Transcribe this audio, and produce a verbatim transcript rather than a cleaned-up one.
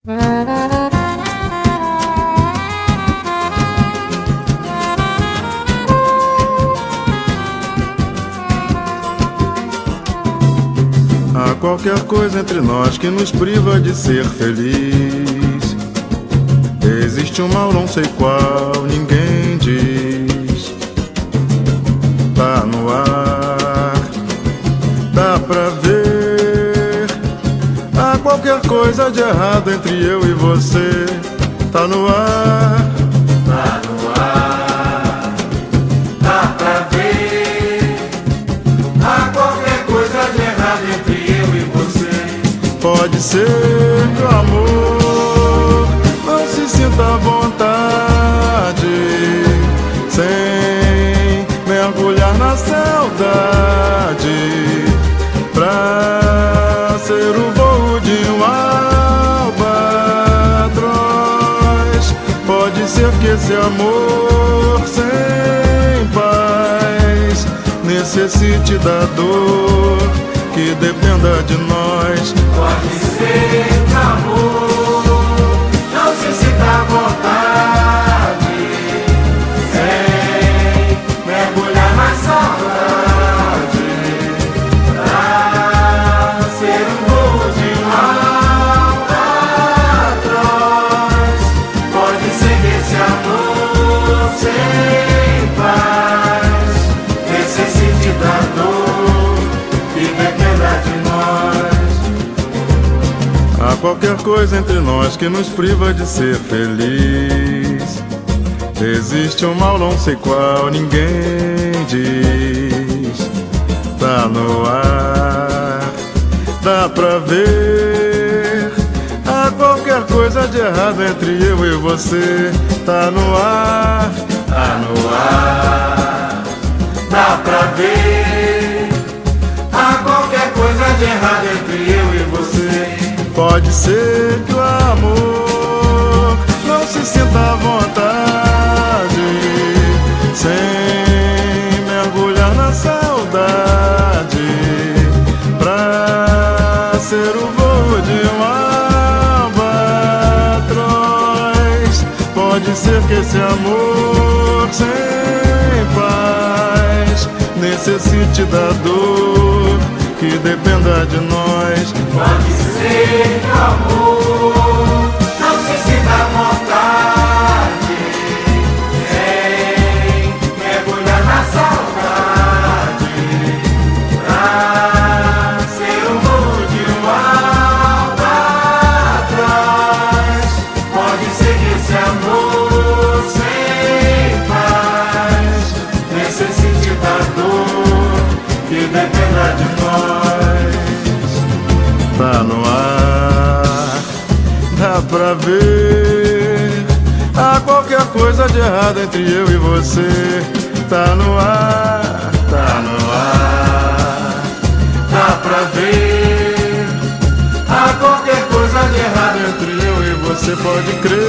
Há qualquer coisa entre nós que nos priva de ser feliz. Existe um mal, não sei qual, ninguém diz. Tá no ar, dá pra ver. Há qualquer coisa de errado entre eu e você. Tá no ar, tá no ar, dá pra ver. Há qualquer coisa de errado entre eu e você. pode ser que o amor não se sinta à vontade sem mergulhar na saudade pra ser o voo de um albatroz. Pode ser que esse amor sem paz necessite da dor que dependa de nós. Pode ser que o amor não se sinta à vontade sem mergulhar na saudade pra ser o voo de um albatroz. Pode ser que esse amor sem paz necessite da dor que dependa de nós. Há qualquer coisa entre nós que nos priva de ser feliz. Existe um mal, não sei qual, ninguém diz. Tá no ar, dá pra ver. Há qualquer coisa de errado entre eu e você. Tá no ar, Tá no ar, dá pra ver. Há qualquer coisa de errado entre eu e você. pode ser que o amor não se sinta à vontade sem mergulhar na saudade pra ser o voo de um albatroz. Pode ser que esse amor sem paz necessite da dor que dependa de nós. Pode ser que o amor não se sinta à vontade sem mergulhar na saudade pra ser o voo de um albatroz. Pode ser que esse amor sem paz necessite da dor que dependa de nós. Tá no ar, dá pra ver. Há qualquer coisa de errado entre eu e você. Tá no ar, tá no ar, Dá pra ver. Há qualquer coisa de errado entre eu e você, pode crer.